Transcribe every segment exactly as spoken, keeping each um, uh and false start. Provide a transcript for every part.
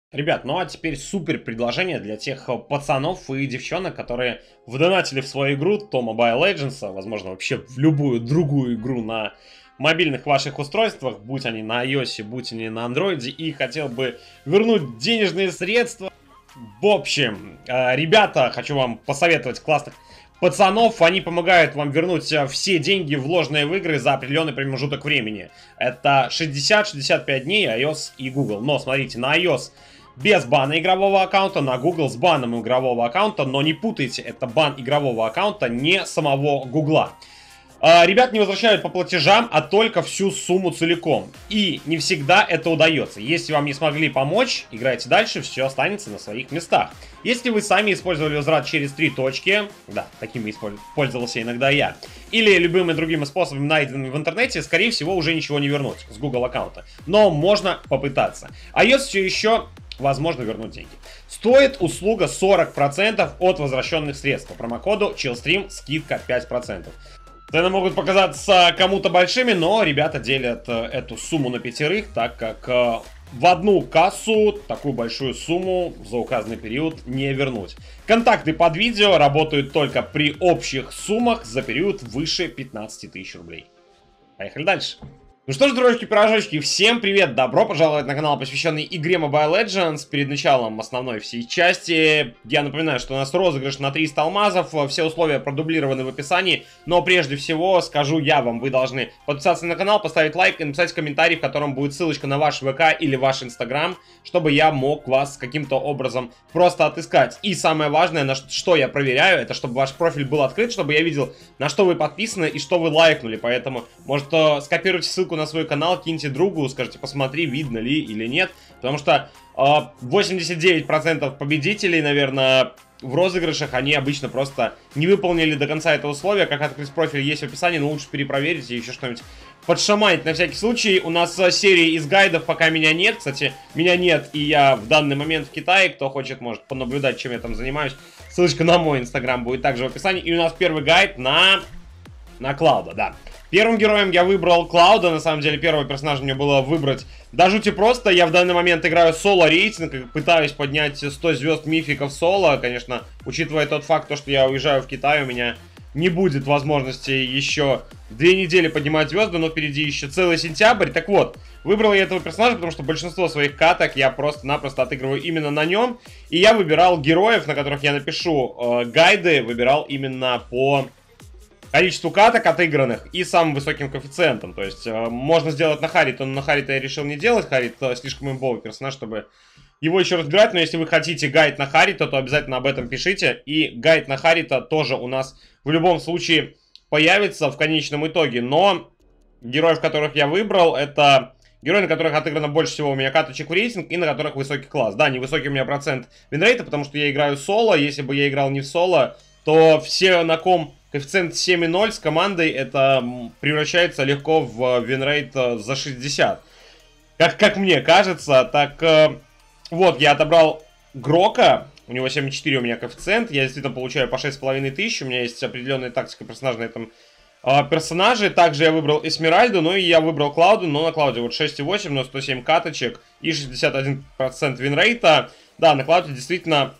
Ребят, ну а теперь супер предложение для тех э, пацанов и девчонок, которые вдонатили в свою игру, то Mobile Legends, а, возможно, вообще в любую другую игру на мобильных ваших устройствах, будь они на iOS, будь они на Android, и хотел бы вернуть денежные средства. В общем, э, ребята, хочу вам посоветовать классных пацанов, они помогают вам вернуть э, все деньги, вложенные в игры, за определенный промежуток времени. Это шестьдесят шестьдесят пять дней, iOS и Google. Но смотрите, на iOS без бана игрового аккаунта, на Google с баном игрового аккаунта, но не путайте, это бан игрового аккаунта, не самого Гугла. А, ребят не возвращают по платежам, а только всю сумму целиком. И не всегда это удается. Если вам не смогли помочь, играйте дальше, все останется на своих местах. Если вы сами использовали возврат через три точки, да, такими пользовался иногда я, или любыми другими способами, найденными в интернете, скорее всего, уже ничего не вернуть с Google аккаунта. Но можно попытаться. iOS все еще возможно вернуть деньги. Стоит услуга сорок процентов от возвращенных средств. По промокоду Chillstream скидка пять процентов. Цены могут показаться кому-то большими, но ребята делят э, эту сумму на пятерых, так как э, в одну кассу такую большую сумму за указанный период не вернуть. Контакты под видео работают только при общих суммах за период выше пятнадцати тысяч рублей. Поехали дальше. Ну что ж, дружочки-пирожочки, всем привет! Добро пожаловать на канал, посвященный игре Mobile Legends. Перед началом основной всей части я напоминаю, что у нас розыгрыш на триста алмазов. Все условия продублированы в описании. Но прежде всего скажу я вам, вы должны подписаться на канал, поставить лайк и написать комментарий, в котором будет ссылочка на ваш ВК или ваш Инстаграм, чтобы я мог вас каким-то образом просто отыскать. И самое важное, на что я проверяю, это чтобы ваш профиль был открыт, чтобы я видел, на что вы подписаны и что вы лайкнули. Поэтому, может, скопируйте ссылку на свой канал, киньте другу, скажите, посмотри, видно ли или нет. Потому что э, восемьдесят девять процентов победителей, наверное, в розыгрышах, они обычно просто не выполнили до конца это условие. Как открыть профиль есть в описании, но лучше перепроверить и еще что-нибудь подшаманить на всякий случай. У нас серии из гайдов пока меня нет. Кстати, меня нет, и я в данный момент в Китае. Кто хочет, может понаблюдать, чем я там занимаюсь. Ссылочка на мой инстаграм будет также в описании. И у нас первый гайд на... на Клауда, да. Первым героем я выбрал Клауда, на самом деле первого персонажа мне было выбрать до жути просто. Я в данный момент играю соло-рейтинг, пытаюсь поднять сто звезд мификов соло. Конечно, учитывая тот факт, то, что я уезжаю в Китай, у меня не будет возможности еще две недели поднимать звезды, но впереди еще целый сентябрь. Так вот, выбрал я этого персонажа, потому что большинство своих каток я просто-напросто отыгрываю именно на нем. И я выбирал героев, на которых я напишу э, гайды, выбирал именно по... количеству каток отыгранных и самым высоким коэффициентом. То есть э, можно сделать на Харита, но на Харита я решил не делать. Харит э, слишком имбовый персонаж, чтобы его еще разбирать. Но если вы хотите гайд на Харита, то обязательно об этом пишите. И гайд на Харита тоже у нас в любом случае появится в конечном итоге. Но героев, которых я выбрал, это герои, на которых отыграно больше всего у меня каточек в рейтинг и на которых высокий класс. Да, невысокий у меня процент винрейта, потому что я играю соло. Если бы я играл не в соло, то все, на ком коэффициент семь и ноль с командой, это превращается легко в винрейт за шестьдесят. Как, как мне кажется, так э, вот, я отобрал Грока, у него семь и четыре у меня коэффициент, я действительно получаю по шесть с половиной тысяч, у меня есть определенная тактика персонажа на этом э, персонаже. Также я выбрал Эсмеральду, ну и я выбрал Клауду, но на Клауде вот шесть и восемь, но сто семь каточек и шестьдесят один процент винрейта. Да, на Клауде действительно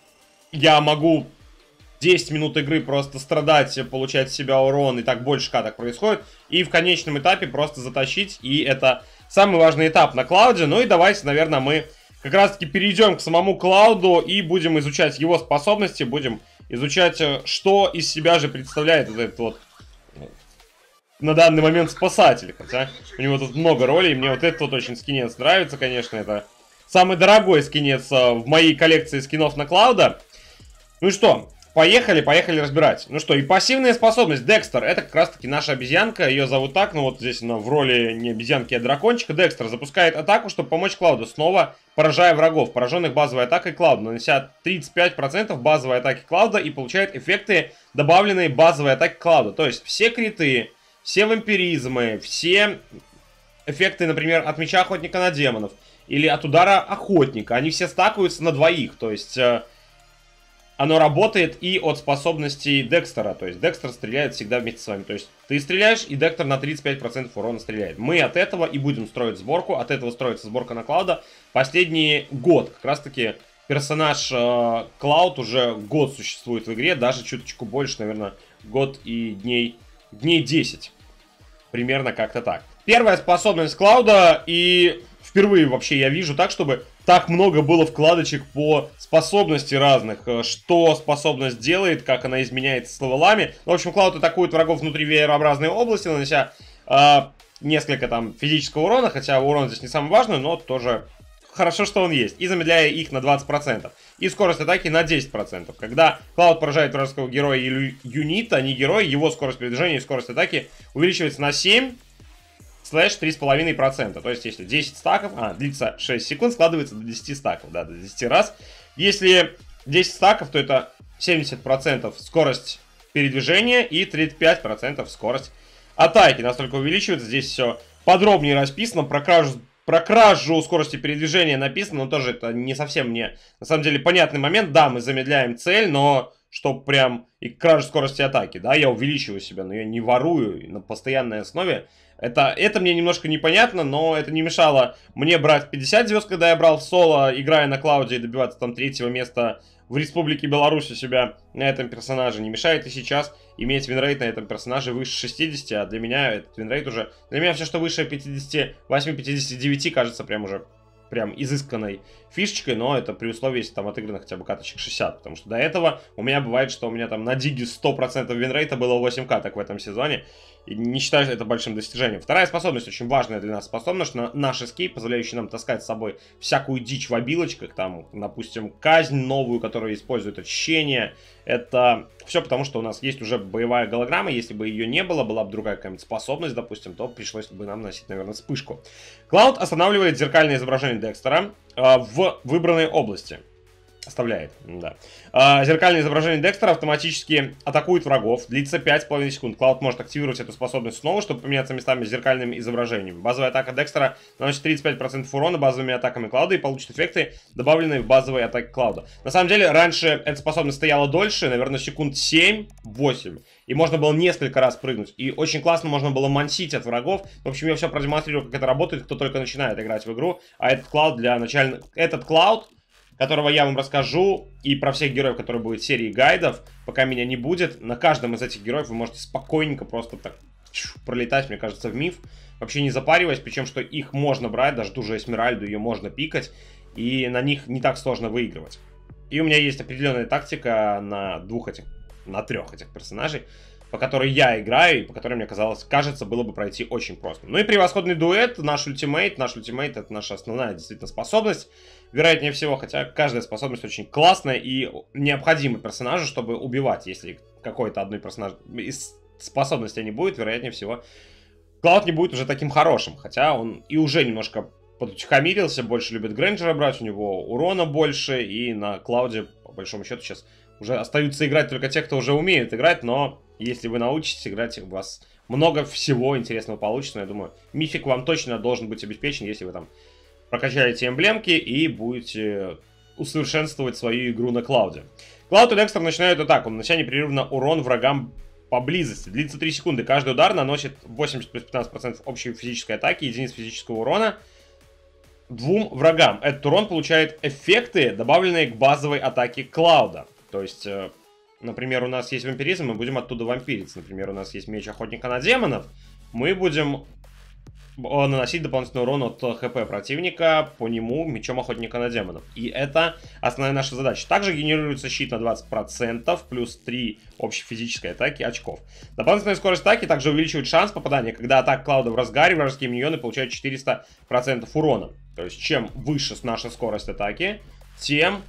я могу десять минут игры просто страдать, получать в себя урон, и так больше каток происходит. И в конечном этапе просто затащить, и это самый важный этап на Клауде. Ну и давайте, наверное, мы как раз-таки перейдем к самому Клауду и будем изучать его способности, будем изучать, что из себя же представляет этот вот на данный момент спасатель. Хотя у него тут много ролей, мне вот этот вот очень скинец нравится, конечно, это самый дорогой скинец в моей коллекции скинов на Клауда. Ну и что? Поехали, поехали разбирать. Ну что, и пассивная способность Декстер. Это как раз таки наша обезьянка. Ее зовут так, ну вот здесь она в роли не обезьянки, а дракончика. Декстер запускает атаку, чтобы помочь Клауду, снова поражая врагов, пораженных базовой атакой Клауда, нанося тридцать пять процентов базовой атаки Клауда и получает эффекты, добавленные базовой атаки Клауда. То есть все криты, все вампиризмы, все эффекты, например, от меча охотника на демонов или от удара охотника, они все стакаются на двоих. То есть... оно работает и от способностей Декстера. То есть Декстер стреляет всегда вместе с вами. То есть ты стреляешь, и Декстер на тридцать пять процентов урона стреляет. Мы от этого и будем строить сборку. От этого строится сборка на Клауда. Последний год как раз-таки персонаж э, Клауд уже год существует в игре. Даже чуточку больше, наверное, год и дней, дней десять. Примерно как-то так. Первая способность Клауда, и впервые вообще я вижу так, чтобы так много было вкладочек по способности разных. Что способность делает, как она изменяется с левелами. В общем, Клауд атакует врагов внутри веерообразной области, нанося э, несколько там физического урона. Хотя урон здесь не самый важный, но тоже хорошо, что он есть. И замедляя их на двадцать процентов. И скорость атаки на десять процентов. Когда Клауд поражает вражеского героя или юнита, а не героя, его скорость передвижения и скорость атаки увеличивается на семь слэш три с половиной процента. То есть, если десять стаков, а, длится шесть секунд, складывается до десяти стаков, да, до десяти раз. Если десять стаков, то это семьдесят процентов скорость передвижения и тридцать пять процентов скорость атаки. Настолько увеличивается. Здесь все подробнее расписано. Про кражу, про кражу скорости передвижения написано, но тоже это не совсем мне, на самом деле, понятный момент. Да, мы замедляем цель, но чтоб прям и кражу скорости атаки, да, я увеличиваю себя, но я не ворую на постоянной основе. Это, это мне немножко непонятно, но это не мешало мне брать пятьдесят звезд, когда я брал в соло, играя на Клауде, и добиваться там третьего места в Республике Беларусь у себя на этом персонаже. Не мешает и сейчас иметь винрейт на этом персонаже выше шестидесяти, а для меня этот винрейт уже... Для меня все, что выше пятидесяти восьми — пятидесяти девяти, кажется прям уже... прям изысканной фишечкой, но это при условии, если там отыграно хотя бы каточек шестьдесят, потому что до этого у меня бывает, что у меня там на диге сто процентов винрейта было восемь каток в этом сезоне, и не считаю это большим достижением. Вторая способность, очень важная для нас способность, на наш эскейп, позволяющий нам таскать с собой всякую дичь в обилочках, там, допустим, казнь новую, которая использует очищение. Это все потому, что у нас есть уже боевая голограмма. Если бы ее не было, была бы другая какая-нибудь способность, допустим, то пришлось бы нам носить, наверное, вспышку. Клауд останавливает зеркальное изображение Декстера э, в выбранной области. Оставляет, да. А, зеркальное изображение Декстера автоматически атакует врагов. Длится пять с половиной секунд. Клауд может активировать эту способность снова, чтобы поменяться местами с зеркальным изображением. Базовая атака Декстера наносит тридцать пять процентов урона базовыми атаками Клауда и получит эффекты, добавленные в базовые атаки Клауда. На самом деле, раньше эта способность стояла дольше, наверное, секунд семь-восемь. И можно было несколько раз прыгнуть. И очень классно можно было мансить от врагов. В общем, я все продемонстрирую, как это работает, кто только начинает играть в игру. А этот Клауд для начальных... Этот Клауд, которого я вам расскажу, и про всех героев, которые будут в серии гайдов, пока меня не будет. На каждом из этих героев вы можете спокойненько просто так пролетать, мне кажется, в миф. Вообще не запариваясь, причем, что их можно брать, даже ту же Эсмеральду, ее можно пикать, и на них не так сложно выигрывать. И у меня есть определенная тактика на двух этих, на трех этих персонажей, по которой я играю, и по которой, мне казалось, кажется, было бы пройти очень просто. Ну и превосходный дуэт, наш ультимейт. Наш ультимейт — это наша основная, действительно, способность. Вероятнее всего, хотя каждая способность очень классная и необходима персонажу, чтобы убивать. Если какой-то одной персонаж из способностей не будет, вероятнее всего, Клауд не будет уже таким хорошим. Хотя он и уже немножко подутихомирился, больше любит Грэнджера брать, у него урона больше, и на Клауде, по большому счету, сейчас уже остаются играть только те, кто уже умеет играть, но если вы научитесь играть, у вас много всего интересного получится. Я думаю, мифик вам точно должен быть обеспечен, если вы там прокачаете эмблемки и будете усовершенствовать свою игру на Клауде. Клауд и Декстер начинают атаку, нанося непрерывно урон врагам поблизости. Длится три секунды. Каждый удар наносит восемьдесят плюс пятнадцать процентов общей физической атаки, единиц физического урона двум врагам. Этот урон получает эффекты, добавленные к базовой атаке Клауда. То есть, например, у нас есть вампиризм, мы будем оттуда вампириться. Например, у нас есть меч охотника на демонов, мы будем наносить дополнительный урон от хп противника по нему мечом охотника на демонов. И это основная наша задача. Также генерируется щит на двадцать процентов, плюс три общей физической атаки очков. Дополнительная скорость атаки также увеличивает шанс попадания. Когда атака Клауда в разгаре, вражеские миньоны получают четыреста процентов урона. То есть, чем выше наша скорость атаки, тем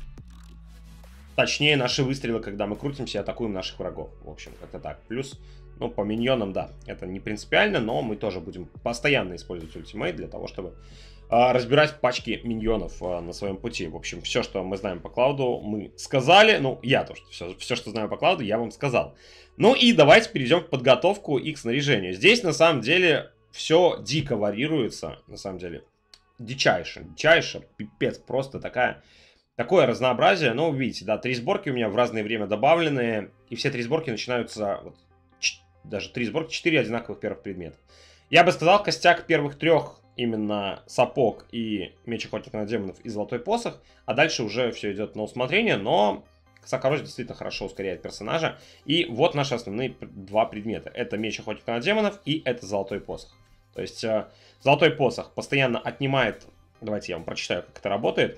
точнее наши выстрелы, когда мы крутимся и атакуем наших врагов. В общем, как-то так. Плюс, ну, по миньонам, да, это не принципиально, но мы тоже будем постоянно использовать ультимейт для того, чтобы а, разбирать пачки миньонов а, на своем пути. В общем, все, что мы знаем по Клауду, мы сказали. Ну, я тоже, все, все, что знаю по Клауду, я вам сказал. Ну и давайте перейдем к подготовку и к снаряжению. Здесь, на самом деле, все дико варьируется, на самом деле. Дичайше, дичайше, пипец, просто такая... такое разнообразие. Ну, видите, да, три сборки у меня в разное время добавлены. И все три сборки начинаются... Вот, даже три сборки, четыре одинаковых первых предмета. Я бы сказал, костяк первых трех именно сапог и меч охотника на демонов и золотой посох. А дальше уже все идет на усмотрение, но... Косокорось действительно хорошо ускоряет персонажа. И вот наши основные два предмета. Это меч охотника на демонов и это золотой посох. То есть э, золотой посох постоянно отнимает... Давайте я вам прочитаю, как это работает.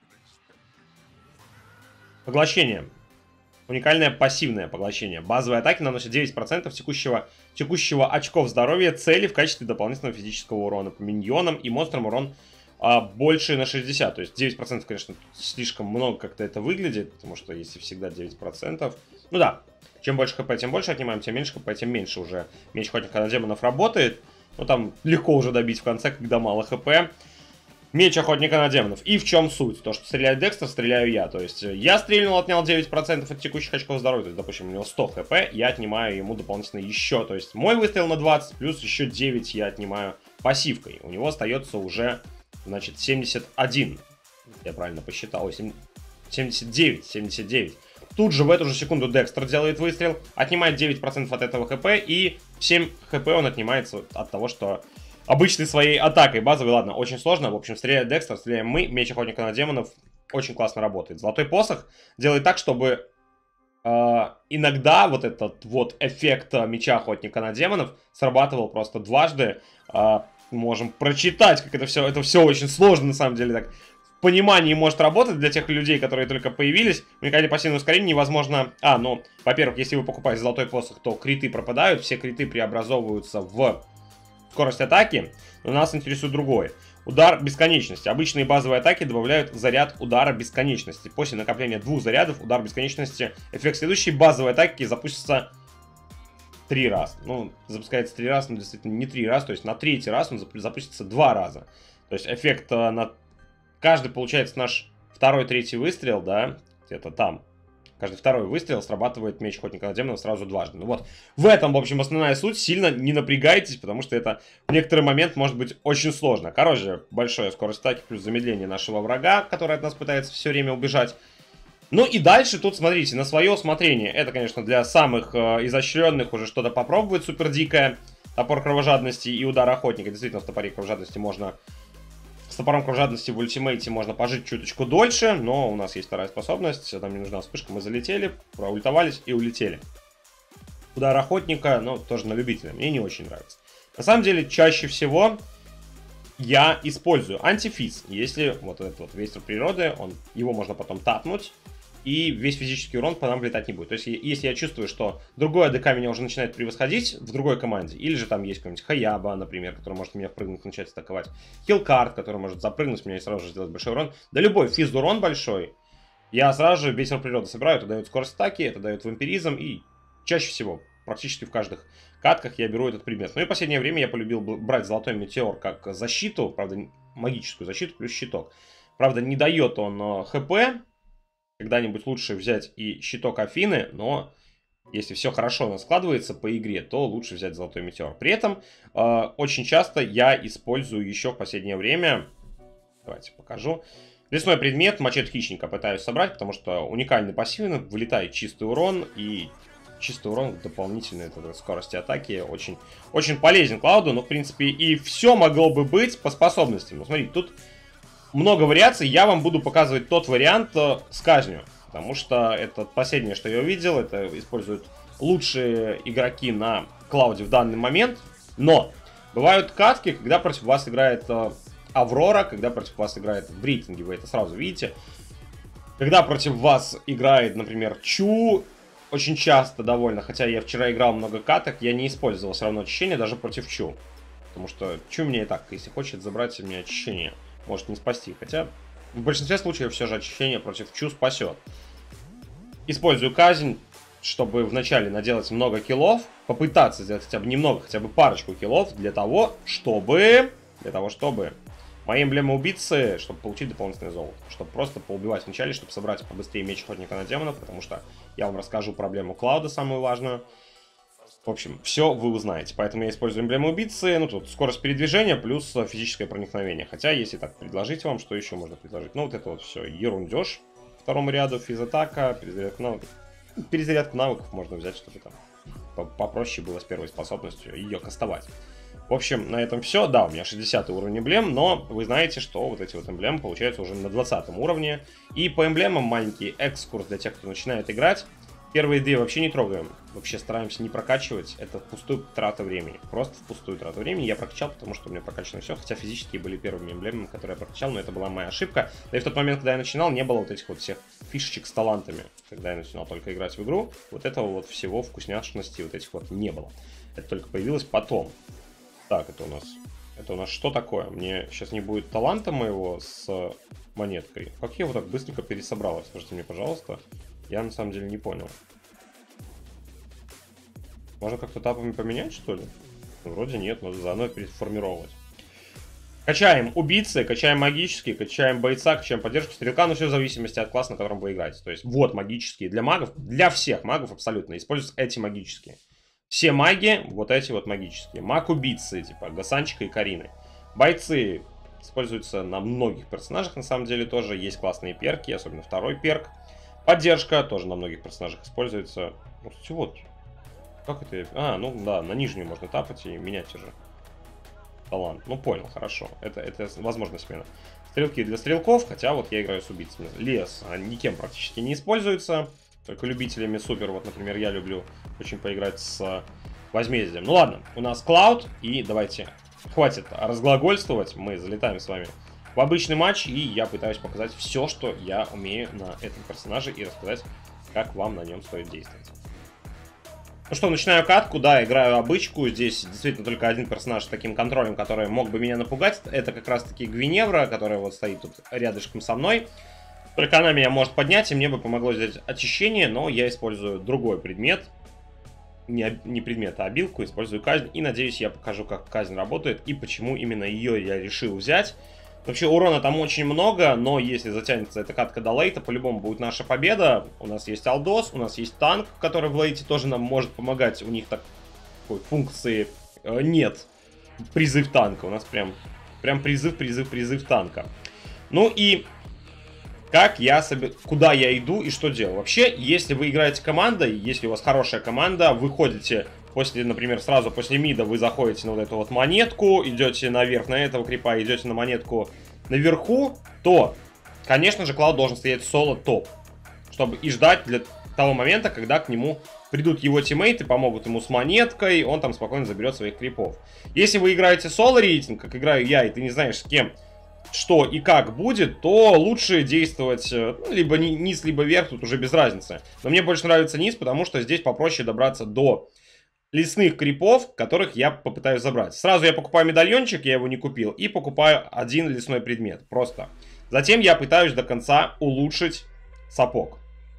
Поглощение. Уникальное пассивное поглощение. Базовые атаки наносят девять процентов текущего, текущего очков здоровья цели в качестве дополнительного физического урона по миньонам и монстрам урон а, больше на шестьдесят. То есть девять процентов, конечно, слишком много как-то это выглядит, потому что если всегда девять процентов... Ну да, чем больше хп, тем больше отнимаем, тем меньше хп, тем меньше уже меч охотника на демонов работает. Ну там легко уже добить в конце, когда мало хп. Меч охотника на демонов. И в чем суть? То, что стреляет Декстер, стреляю я. То есть я стрельнул, отнял девять процентов от текущих очков здоровья. То есть, допустим, у него сто хп, я отнимаю ему дополнительно еще. То есть мой выстрел на двадцать, плюс еще девять я отнимаю пассивкой. У него остается уже, значит, семьдесят один. Я правильно посчитал. семьдесят девять. семьдесят девять. Тут же в эту же секунду Декстер делает выстрел, отнимает девять процентов от этого хп, и семь хп он отнимается от того, что... Обычной своей атакой базовой, ладно, очень сложно. В общем, стреляет Декстер, стреляем мы. Меч охотника на демонов очень классно работает. Золотой посох делает так, чтобы э, иногда вот этот вот эффект меча охотника на демонов срабатывал просто дважды. Э, можем прочитать, как это все, это все очень сложно, на самом деле, так. В понимании может работать для тех людей, которые только появились. Уникальное пассивное ускорение невозможно... А, ну, во-первых, если вы покупаете золотой посох, то криты пропадают. Все криты преобразовываются в... скорость атаки, но нас интересует другое. Удар бесконечности. Обычные базовые атаки добавляют заряд удара бесконечности. После накопления двух зарядов удар бесконечности, эффект следующей базовой атаки запустится три раза. Ну, запускается три раза, но действительно не три раза, то есть на третий раз он запустится два раза. То есть эффект на... Каждый, получается, наш второй-третий выстрел, да, где-то там. Каждый второй выстрел срабатывает меч охотника на демонов сразу дважды. Ну вот, в этом, в общем, основная суть. Сильно не напрягайтесь, потому что это в некоторый момент может быть очень сложно. Короче, большая скорость атаки плюс замедление нашего врага, который от нас пытается все время убежать. Ну и дальше тут, смотрите, на свое усмотрение. Это, конечно, для самых э, изощренных уже что-то попробовать супер дикое. Топор кровожадности и удар охотника. Действительно, в топоре кровожадности можно... С топором кровожадности в ультимейте можно пожить чуточку дольше, но у нас есть вторая способность, нам не нужна вспышка, мы залетели, проультовались и улетели. Удар охотника, ну, тоже на любителя, мне не очень нравится. На самом деле, чаще всего я использую антифиз. Если вот этот вот ветер природы, он, его можно потом тапнуть, и весь физический урон по нам летать не будет. То есть, если я чувствую, что другой АДК меня уже начинает превосходить в другой команде, или же там есть какой-нибудь Хаяба, например, который может меня впрыгнуть, начать атаковать, Хилкарт, который может запрыгнуть меня и сразу же сделать большой урон, да любой физ-урон большой, я сразу же ветер природы собираю, это дает скорость атаки, это дает вампиризм, и чаще всего, практически в каждых катках я беру этот предмет. Ну и в последнее время я полюбил брать золотой метеор как защиту, правда, магическую защиту плюс щиток. Правда, не дает он хп. Когда-нибудь лучше взять и щиток Афины, но если все хорошо у нас складывается по игре, то лучше взять золотой метеор. При этом э, очень часто я использую еще в последнее время, давайте покажу, лесной предмет, мачете хищника пытаюсь собрать, потому что уникальный пассивный, вылетает чистый урон, и чистый урон дополнительной скорости атаки очень, очень полезен Клауду, но в принципе и все могло бы быть по способностям. Ну смотрите, тут... Много вариаций, я вам буду показывать тот вариант э, с казнью, потому что это последнее, что я увидел, это используют лучшие игроки на Клауде в данный момент, но бывают катки, когда против вас играет э, Аврора, когда против вас играет в рейтинге, вы это сразу видите, когда против вас играет, например, Чу, очень часто довольно, хотя я вчера играл много каток, я не использовал все равно очищение даже против Чу, потому что Чу мне и так, если хочет забрать у меня очищение, может не спасти. Хотя в большинстве случаев все же очищение против Чу спасет. Использую казнь, чтобы вначале наделать много киллов. Попытаться сделать хотя бы немного, хотя бы парочку киллов. Для того, чтобы... Для того, чтобы... Мои эмблемы убийцы, чтобы получить дополнительное золото. Чтобы просто поубивать вначале, чтобы собрать побыстрее меч охотника на демонов. Потому что я вам расскажу проблему Клауда, самую важную. В общем, все вы узнаете. Поэтому я использую эмблему убийцы. Ну, тут скорость передвижения плюс физическое проникновение. Хотя, если так предложить вам, что еще можно предложить? Ну, вот это вот все ерундеж. второму ряду, физатака, перезарядка навыков. Перезарядку навыков можно взять, чтобы там попроще было с первой способностью ее кастовать. В общем, на этом все. Да, у меня шестидесятый уровень эмблем, но вы знаете, что вот эти вот эмблемы получаются уже на двадцатом уровне. И по эмблемам маленький экскурс для тех, кто начинает играть. Первые две вообще не трогаем, вообще стараемся не прокачивать, это впустую трата времени, просто впустую трата времени. Я прокачал, потому что у меня прокачано все, хотя физические были первыми эмблемами, которые я прокачал, но это была моя ошибка. Да и в тот момент, когда я начинал, не было вот этих вот всех фишечек с талантами. Когда я начинал только играть в игру, вот этого вот всего вкусняшности вот этих вот не было. Это только появилось потом. Так, это у нас, это у нас что такое? Мне сейчас не будет таланта моего с монеткой. Как я его так быстренько пересобрал? Скажите мне, пожалуйста. Я на самом деле не понял. Можно как-то тапами поменять, что ли? Ну, вроде нет, надо заново переформировать. Качаем убийцы, качаем магические, качаем бойца, качаем поддержку стрелка, но все в зависимости от класса, на котором вы играете. То есть вот магические для магов, для всех магов абсолютно используются эти магические. Все маги, вот эти вот магические. Маг-убийцы, типа Гасанчика и Карины. Бойцы используются на многих персонажах, на самом деле тоже. Есть классные перки, особенно второй перк. Поддержка тоже на многих персонажах используется. Ну, кстати, вот. Как это? А, ну да, на нижнюю можно тапать и менять уже талант. Ну, понял, хорошо. Это, это возможно смена. Стрелки для стрелков, хотя вот я играю с убийцами. Лес а никем практически не используется. Только любителями супер. Вот, например, я люблю очень поиграть с возмездием. Ну ладно, у нас Клауд. И давайте, хватит разглагольствовать. Мы залетаем с вами в обычный матч, и я пытаюсь показать все, что я умею на этом персонаже, и рассказать, как вам на нем стоит действовать. Ну что, начинаю катку, да, играю обычку. Здесь действительно только один персонаж с таким контролем, который мог бы меня напугать. Это как раз-таки Гвиневра, которая вот стоит тут рядышком со мной. Только она меня может поднять, и мне бы помогло сделать очищение, но я использую другой предмет. Не, не предмет, а обилку, использую казнь. И надеюсь, я покажу, как казнь работает, и почему именно ее я решил взять. Вообще урона там очень много, но если затянется эта катка до лейта, по-любому будет наша победа. У нас есть Алдос, у нас есть танк, который в лейте тоже нам может помогать. У них так, такой функции э, нет. Призыв танка. У нас прям, прям призыв, призыв, призыв танка. Ну и как я себе, куда я иду и что делаю. Вообще, если вы играете командой, если у вас хорошая команда, вы ходите... После, например, сразу после мида вы заходите на вот эту вот монетку, идете наверх на этого крипа, идете на монетку наверху, то, конечно же, Клауд должен стоять соло топ, чтобы и ждать для того момента, когда к нему придут его тиммейты, помогут ему с монеткой, он там спокойно заберет своих крипов. Если вы играете соло рейтинг, как играю я, и ты не знаешь, с кем, что и как будет, то лучше действовать ну, либо низ, либо вверх, тут уже без разницы. Но мне больше нравится низ, потому что здесь попроще добраться до лесных крипов, которых я попытаюсь забрать. Сразу я покупаю медальончик, я его не купил, и покупаю один лесной предмет. Просто. Затем я пытаюсь до конца улучшить сапог.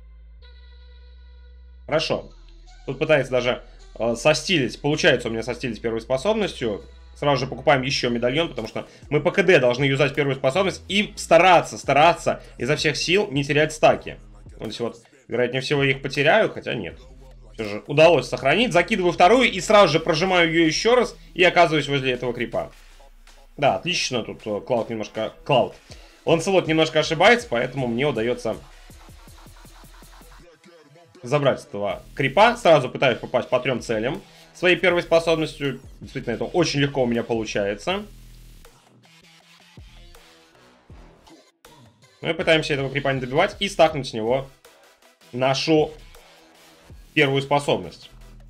Хорошо. Тут пытается даже э, состилить. Получается у меня состилить первой способностью. Сразу же покупаем еще медальон, потому что мы по КД должны юзать первую способность и стараться, стараться изо всех сил не терять стаки. Вот здесь вот, вероятнее всего, я их потеряю, хотя нет. Все же удалось сохранить. Закидываю вторую и сразу же прожимаю ее еще раз и оказываюсь возле этого крипа. Да, отлично. Тут Клауд немножко... Клауд. Ланселот немножко ошибается, поэтому мне удается забрать этого крипа. Сразу пытаюсь попасть по трем целям своей первой способностью. Действительно, это очень легко у меня получается. Мы пытаемся этого крипа не добивать и стакнуть с него нашу первую способность.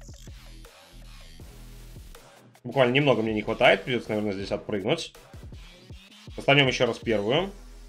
Буквально немного мне не хватает. Придется, наверное, здесь отпрыгнуть. Достанем еще раз первую.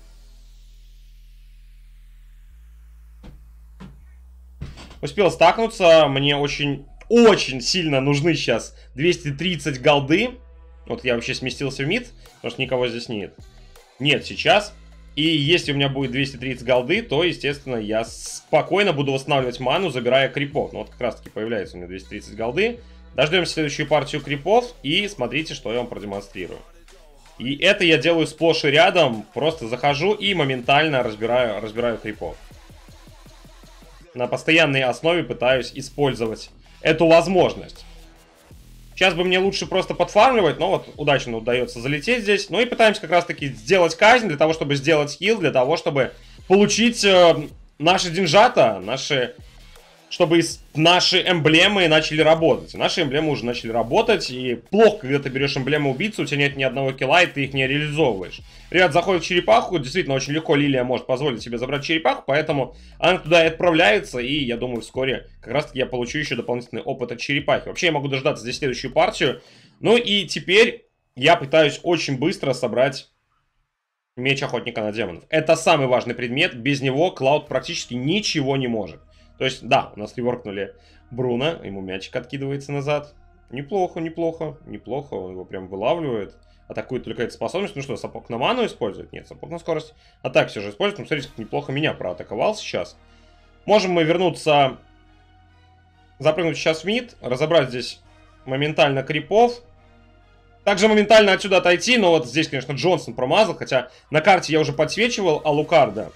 Успел стакнуться. Мне очень, очень сильно нужны сейчас двести тридцать голды. Вот я вообще сместился в мид, потому что никого здесь нет. Нет сейчас. И если у меня будет двести тридцать голды, то, естественно, я спокойно буду восстанавливать ману, забирая крипов. Ну вот как раз таки появляется у меня двести тридцать голды. Дождемся следующую партию крипов и смотрите, что я вам продемонстрирую. И это я делаю сплошь и рядом. Просто захожу и моментально разбираю, разбираю крипов. На постоянной основе пытаюсь использовать эту возможность. Сейчас бы мне лучше просто подфармливать, но вот удачно удается залететь здесь. Ну и пытаемся как раз таки сделать казнь для того, чтобы сделать хил, для того, чтобы получить э, наши деньжата, наши... Чтобы наши эмблемы начали работать. Наши эмблемы уже начали работать, и плохо, когда ты берешь эмблему убийцы, у тебя нет ни одного килла, и ты их не реализовываешь. Ребят заходят в черепаху, действительно очень легко Лилия может позволить себе забрать черепаху, поэтому она туда и отправляется, и я думаю, вскоре как раз таки я получу еще дополнительный опыт от черепахи. Вообще я могу дождаться здесь следующую партию. Ну и теперь я пытаюсь очень быстро собрать меч охотника на демонов. Это самый важный предмет, без него Клауд практически ничего не может. То есть, да, у нас реворкнули Бруно, ему мячик откидывается назад. Неплохо, неплохо, неплохо, он его прям вылавливает. Атакует только эта способность. Ну что, сапог на ману использует? Нет, сапог на скорость. А так все же использует. Ну, смотрите, как неплохо меня проатаковал сейчас. Можем мы вернуться, запрыгнуть сейчас в мид, разобрать здесь моментально крипов. Также моментально отсюда отойти, но вот здесь, конечно, Джонсон промазал, хотя на карте я уже подсвечивал Алукарда.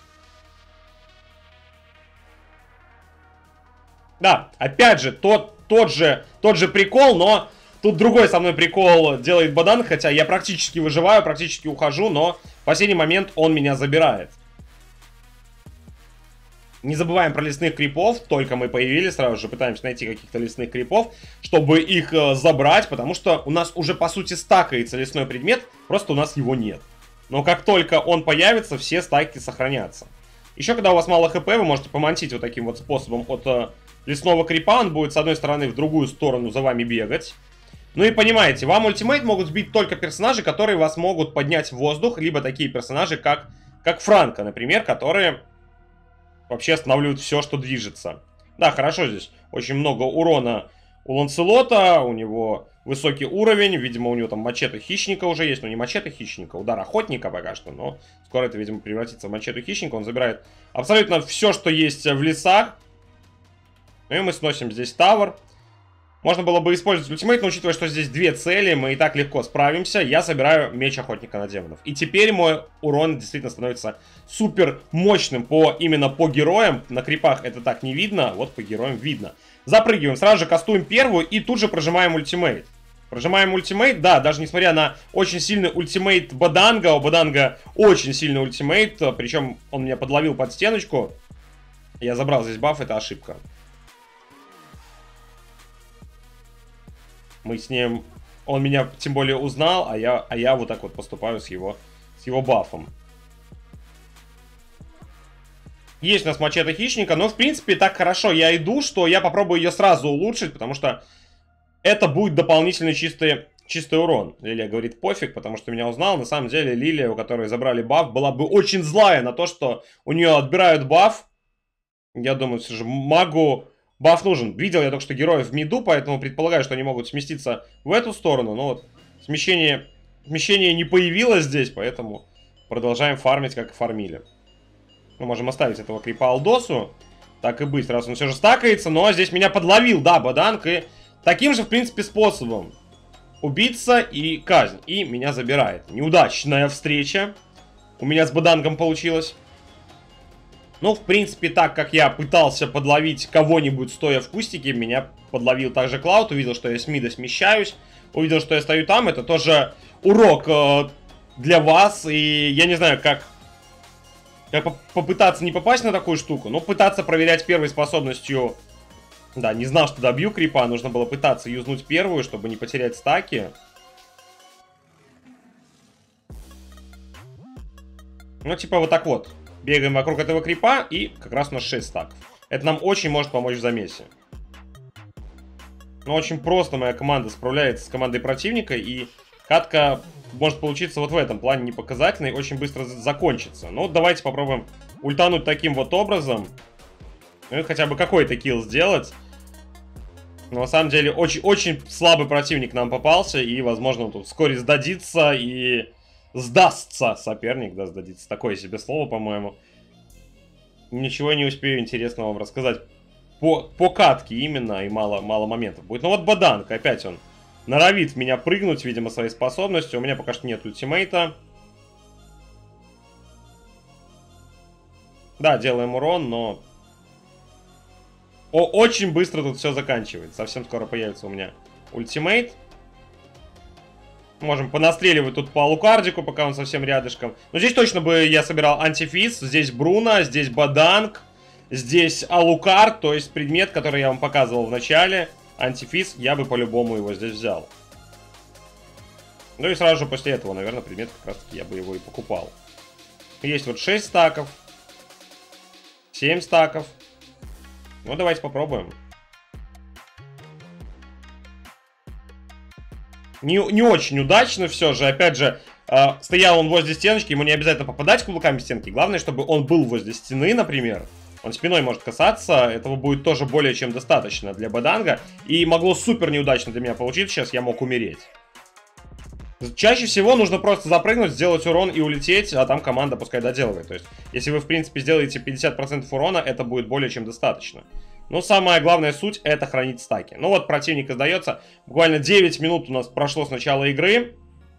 Да, опять же, тот, тот же, тот же прикол, но тут другой со мной прикол делает Бадан, хотя я практически выживаю, практически ухожу, но в последний момент он меня забирает. Не забываем про лесных крипов, только мы появились, сразу же пытаемся найти каких-то лесных крипов, чтобы их э, забрать, потому что у нас уже по сути стакается лесной предмет, просто у нас его нет. Но как только он появится, все стаки сохранятся. Еще когда у вас мало хп, вы можете помантить вот таким вот способом от... Э, лесного крипа, он будет с одной стороны в другую сторону за вами бегать. Ну и понимаете, вам ультимейт могут сбить только персонажи, которые вас могут поднять в воздух, либо такие персонажи, как, как Франко, например, которые вообще останавливают все, что движется. Да, хорошо здесь. Очень много урона у Ланселота, у него высокий уровень, видимо, у него там мачете хищника уже есть, но не мачете хищника, удар охотника пока что, но скоро это, видимо, превратится в мачете хищника. Он забирает абсолютно все, что есть в лесах. Ну и мы сносим здесь тавер. Можно было бы использовать ультимейт, но учитывая, что здесь две цели, мы и так легко справимся. Я собираю меч охотника на демонов. И теперь мой урон действительно становится супер мощным по, именно по героям. На крипах это так не видно, вот по героям видно. Запрыгиваем, сразу же кастуем первую и тут же прожимаем ультимейт. Прожимаем ультимейт, да, даже несмотря на очень сильный ультимейт Баданга. У Баданга очень сильный ультимейт, причем он меня подловил под стеночку. Я забрал здесь баф, это ошибка. Мы с ним... Он меня тем более узнал, а я, а я вот так вот поступаю с его, с его бафом. Есть у нас мачете хищника, но в принципе так хорошо я иду, что я попробую ее сразу улучшить, потому что это будет дополнительный чистый, чистый урон. Лилия говорит пофиг, потому что меня узнал. На самом деле Лилия, у которой забрали баф, была бы очень злая на то, что у нее отбирают баф. Я думаю, все же магу... Баф нужен. Видел я только что героев в миду, поэтому предполагаю, что они могут сместиться в эту сторону. Но вот смещение, смещение не появилось здесь, поэтому продолжаем фармить, как и фармили. Мы можем оставить этого крипа Алдосу. Так и быть, раз он все же стакается. Но здесь меня подловил, да, Баданг. И таким же, в принципе, способом. Убийца и казнь. И меня забирает. Неудачная встреча у меня с Бадангом получилась. Ну, в принципе, так как я пытался подловить кого-нибудь, стоя в кустике, меня подловил также Клауд, увидел, что я с мида смещаюсь, увидел, что я стою там. Это тоже урок э, для вас, и я не знаю, как, как попытаться не попасть на такую штуку, но пытаться проверять первой способностью. Да, не знал, что добью крипа, нужно было пытаться юзнуть первую, чтобы не потерять стаки. Ну, типа вот так вот. Бегаем вокруг этого крипа, и как раз у нас шесть стаков. Это нам очень может помочь в замесе. Но очень просто моя команда справляется с командой противника, и катка может получиться вот в этом плане непоказательной, очень быстро закончится. Ну, давайте попробуем ультануть таким вот образом. Ну, и хотя бы какой-то килл сделать. Но на самом деле очень, очень слабый противник нам попался, и, возможно, он тут вскоре сдадится, и... Сдастся соперник, да, сдадится. Такое себе слово, по-моему. Ничего не успею интересного вам рассказать по, по катке именно, и мало, мало моментов будет. Ну вот Баданг, опять он норовит в меня прыгнуть, видимо, своей способностью. У меня пока что нет ультимейта. Да, делаем урон, но... О, очень быстро тут все заканчивается. Совсем скоро появится у меня ультимейт. Можем понастреливать тут по Алукардику, пока он совсем рядышком. Но здесь точно бы я собирал антифиз. Здесь Бруно, здесь Баданг. здесь Алукар, то есть предмет, который я вам показывал в начале, антифиз, я бы по-любому его здесь взял. Ну и сразу же после этого, наверное, предмет как раз таки я бы его и покупал. Есть вот шесть стаков, семь стаков. Ну давайте попробуем. Не, не очень удачно все же, опять же, э, стоял он возле стеночки, ему не обязательно попадать кулаками в стенки. Главное, чтобы он был возле стены, например. Он спиной может касаться, этого будет тоже более чем достаточно для баданга. И могло супер неудачно для меня получиться, сейчас я мог умереть. Чаще всего нужно просто запрыгнуть, сделать урон и улететь, а там команда пускай доделывает. То есть, если вы, в принципе, сделаете пятьдесят процентов урона, это будет более чем достаточно. Но самая главная суть — это хранить стаки. Ну вот, противник сдается. Буквально девять минут у нас прошло с начала игры.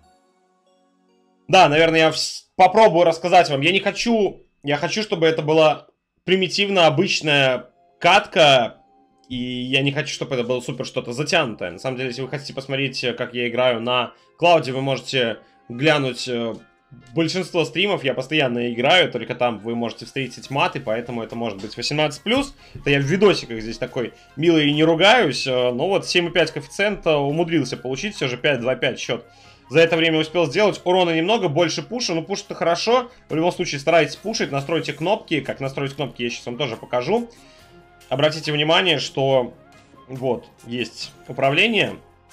Да, наверное, я попробую рассказать вам. Я не хочу... Я хочу, чтобы это была примитивно обычная катка. И я не хочу, чтобы это было супер что-то затянутое. На самом деле, если вы хотите посмотреть, как я играю на клауде, вы можете глянуть... Большинство стримов я постоянно играю, только там вы можете встретить маты, поэтому это может быть восемнадцать плюс. Это я в видосиках здесь такой милый и не ругаюсь, но вот семь и пять коэффициента умудрился получить, все же пять два пять счет. За это время успел сделать, урона немного, больше пуша, но пуш-то хорошо. В любом случае старайтесь пушить, настройте кнопки, как настроить кнопки я сейчас вам тоже покажу. Обратите внимание, что вот есть управление.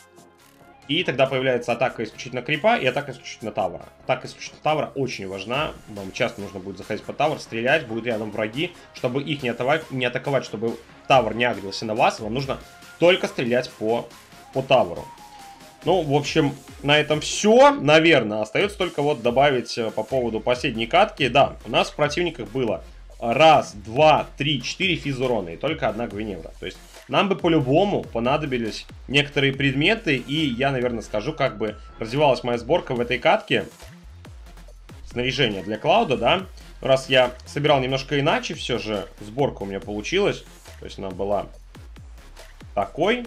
И тогда появляется атака исключительно крипа и атака исключительно тавра. Атака исключительно тавра очень важна. Вам часто нужно будет заходить по тавр, стрелять, будут рядом враги. Чтобы их не атаковать, не атаковать, чтобы тавр не агрился на вас, вам нужно только стрелять по, по тавру. Ну, в общем, на этом все, наверное. Остается только вот добавить по поводу последней катки. Да, у нас в противниках было раз, два, три, четыре физурона и только одна Гвиневра. То есть нам бы по-любому понадобились некоторые предметы, и я, наверное, скажу, как бы развивалась моя сборка в этой катке. Снаряжение для Клауда, да. Раз я собирал немножко иначе, все же сборка у меня получилась. То есть она была такой.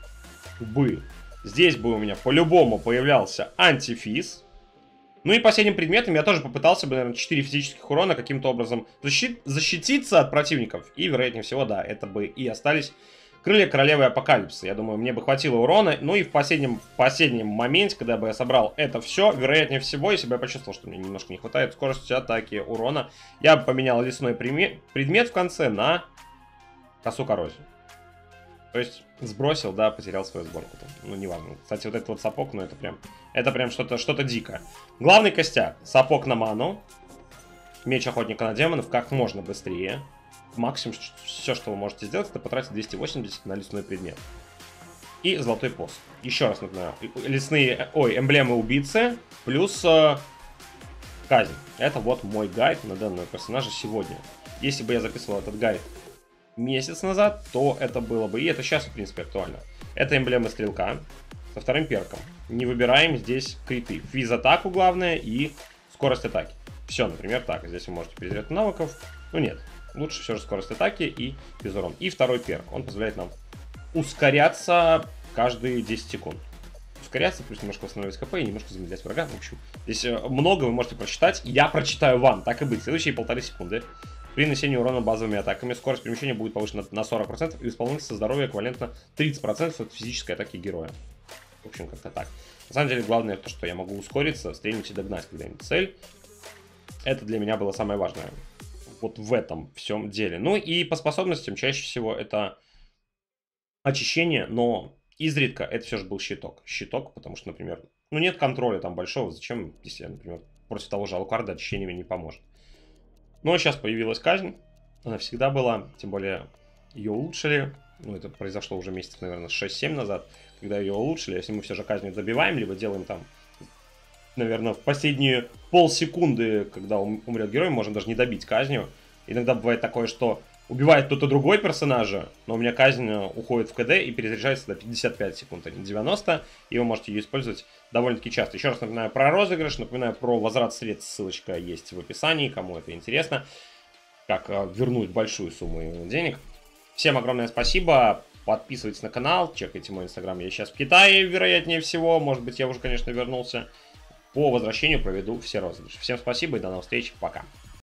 Бы. Здесь бы у меня по-любому появлялся антифиз. Ну и последним предметом я тоже попытался бы, наверное, четыре физических урона каким-то образом защит... защититься от противников. И, вероятнее всего, да, это бы и остались крылья королевы апокалипсиса. Я думаю, мне бы хватило урона. Ну и в последнем, в последнем моменте, когда бы я собрал это все, вероятнее всего, если бы я почувствовал, что мне немножко не хватает скорости атаки, урона, я бы поменял лесной предмет в конце на косу коррозию. То есть сбросил, да, потерял свою сборку. Ну, неважно. Кстати, вот этот вот сапог, ну это прям, это прям что-то что-то дикое. Главный костяк. Сапог на ману. Меч охотника на демонов как можно быстрее. Максимум все, что вы можете сделать, это потратить двести восемьдесят на лесной предмет. И золотой пост. Еще раз напоминаю. Лесные, ой, эмблемы убийцы плюс э, казнь. Это вот мой гайд на данного персонажа сегодня. Если бы я записывал этот гайд месяц назад, то это было бы, и это сейчас, в принципе, актуально. Это эмблема стрелка со вторым перком. Не выбираем здесь криты. Физ-атаку главное и скорость атаки. Все, например, так. Здесь вы можете перезаряд навыков. Ну нет, лучше все же скорость атаки и физурон. И второй перк. Он позволяет нам ускоряться каждые десять секунд. Ускоряться, плюс немножко восстанавливать хп и немножко замедлять врага. В общем, здесь много вы можете прочитать. Я прочитаю вам, так и быть. Следующие полторы секунды. При нанесении урона базовыми атаками скорость перемещения будет повышена на сорок процентов и исполнительство здоровья эквивалентно тридцать процентов от физической атаки героя. В общем, как-то так. На самом деле, главное то, что я могу ускориться, стрельнуть и догнать когда-нибудь цель. Это для меня было самое важное вот в этом всем деле. Ну и по способностям чаще всего это очищение, но изредка это все же был щиток. Щиток, потому что, например, ну нет контроля там большого, зачем, если, например, против того же Алукарда очищение мне не поможет. Но сейчас появилась казнь, она всегда была, тем более ее улучшили. Ну, это произошло уже месяцев, наверное, шесть-семь назад, когда ее улучшили. Если мы все же казнью добиваем, либо делаем там, наверное, в последние полсекунды, когда умрет герой, можем даже не добить казнью. Иногда бывает такое, что убивает кто-то другой персонажа, но у меня казнь уходит в КД и перезаряжается до пятьдесят пять секунд, а не девяносто, и вы можете ее использовать довольно-таки часто. Еще раз напоминаю про розыгрыш, напоминаю про возврат средств, ссылочка есть в описании, кому это интересно, как вернуть большую сумму денег. Всем огромное спасибо, подписывайтесь на канал, чекайте мой инстаграм, я сейчас в Китае, вероятнее всего, может быть я уже, конечно, вернулся. По возвращению проведу все розыгрыши. Всем спасибо и до новых встреч, пока.